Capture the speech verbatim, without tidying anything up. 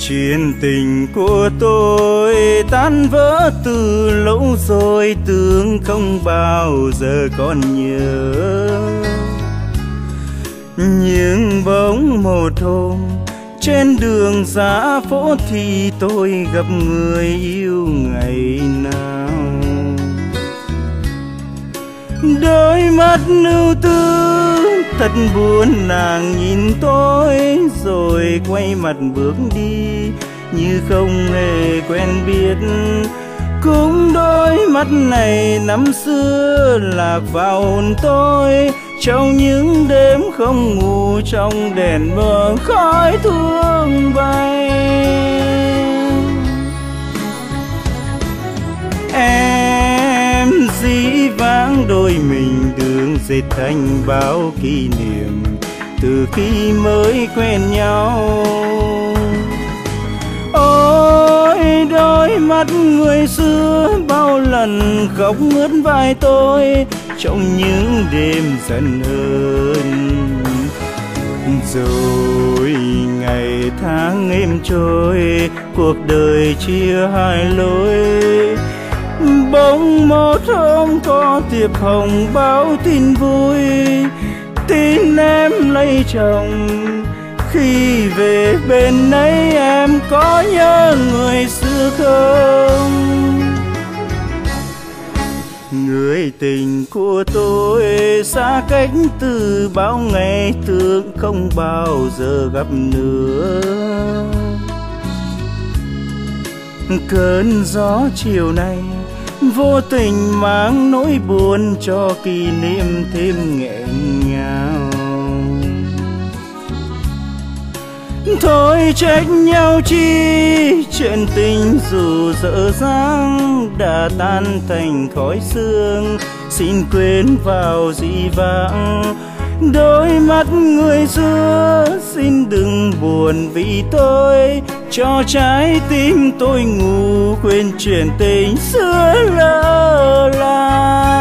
Chuyện tình của tôi tan vỡ từ lâu rồi, tưởng không bao giờ còn nhớ. Nhưng bỗng một hôm trên đường xa phố thì tôi gặp người yêu ngày nào. Đôi mắt ưu tư thật buồn, nàng nhìn tôi rồi quay mặt bước đi như không hề quen biết. Cũng đôi mắt này năm xưa lạc vào hồn tôi, trong những đêm không ngủ, trong đèn mờ khói thương bay. Em dĩ vãng đôi mình đường dệt thành bao kỷ niệm từ khi mới quen nhau. Ôi đôi mắt người xưa bao lần khóc mướt vai tôi trong những đêm giận hờn. Rồi ngày tháng êm trôi, cuộc đời chia hai lối. Bỗng một hôm có thiệp hồng báo tin vui, tin em lấy chồng. Khi về bên ấy em có nhớ người xưa không? Người tình của tôi xa cách từ bao ngày, tưởng không bao giờ gặp nữa. Cơn gió chiều nay vô tình mang nỗi buồn cho kỷ niệm thêm nghẹn ngào. Thôi trách nhau chi, chuyện tình dù dở dang đã tan thành khói sương, xin quên vào dĩ vãng. Đôi mắt người xưa xin đừng buồn vì tôi, cho trái tim tôi ngủ quên chuyện tình xưa lỡ làng.